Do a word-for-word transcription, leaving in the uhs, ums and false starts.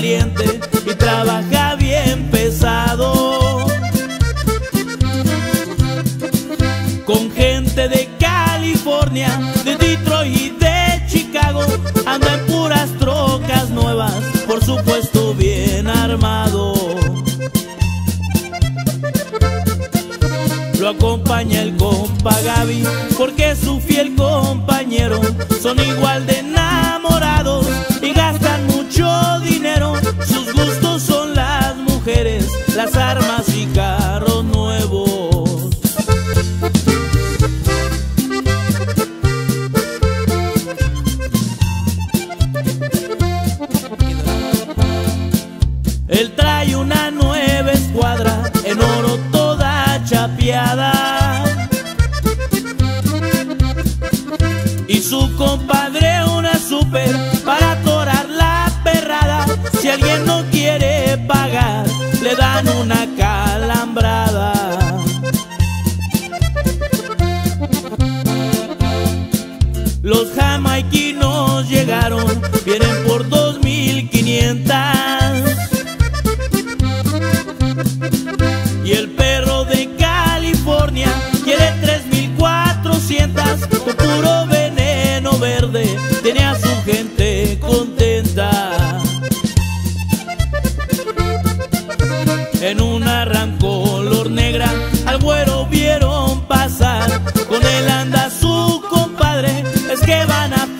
valiente y trabaja bien pesado. Con gente de California, de Detroit y de Chicago, anda en puras trocas nuevas, por supuesto bien armado. Lo acompaña el compa Gaby, porque es su fiel compañero. Son igual de enamorados y gastan mucho dinero. Sus gustos son las mujeres, las armas y carros nuevos. Él trae una nueva escuadra en oro toda chapeada, y su compadre una super para atorar la perrada. Si alguien no quiere pagar, le dan una calambrada. Los jamaiquinos llegaron, vienen por dos mil quinientas. Y el perro de California quiere tres mil cuatrocientas. Con puro veneno verde tiene a su gente contenta. En una RAM color negra al güero vieron pasar. Con él anda su compadre, es que van a